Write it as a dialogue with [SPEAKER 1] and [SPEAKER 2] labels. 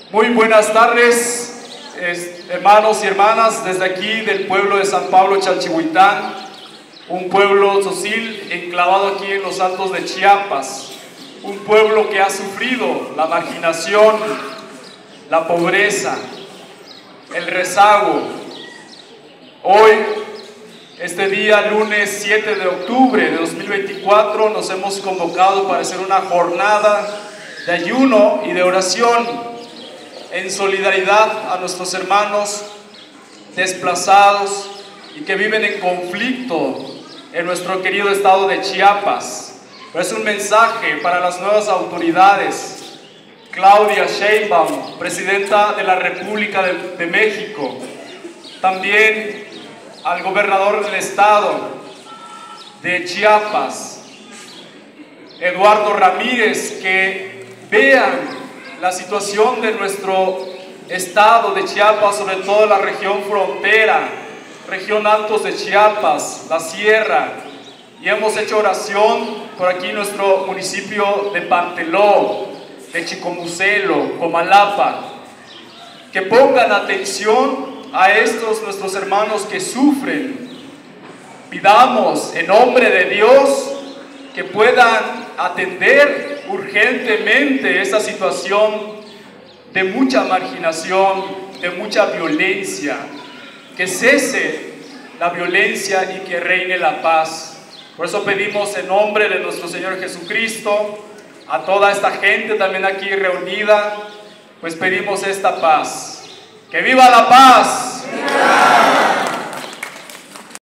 [SPEAKER 1] Muy buenas tardes, hermanos y hermanas, desde aquí del pueblo de San Pablo Chalchihuitán, un pueblo socil enclavado aquí en los altos de Chiapas, un pueblo que ha sufrido la marginación, la pobreza, el rezago. Hoy, este día, lunes 7 de octubre de 2024, nos hemos convocado para hacer una jornada de ayuno y de oración en solidaridad a nuestros hermanos desplazados y que viven en conflicto en nuestro querido estado de Chiapas. Pero es un mensaje para las nuevas autoridades. Claudia Sheinbaum, presidenta de la República de México, también al gobernador del estado de Chiapas, Eduardo Ramírez, que vean la situación de nuestro estado de Chiapas, sobre todo la región frontera, región Altos de Chiapas, la sierra, y hemos hecho oración por aquí en nuestro municipio de Panteló, de Chicomucelo, Comalapa, que pongan atención a estos nuestros hermanos que sufren. Pidamos en nombre de Dios que puedan atender urgentemente esta situación de mucha marginación, de mucha violencia, que cese la violencia y que reine la paz. Por eso pedimos en nombre de nuestro Señor Jesucristo a toda esta gente también aquí reunida, pues pedimos esta paz. ¡Que viva la paz! ¡Viva!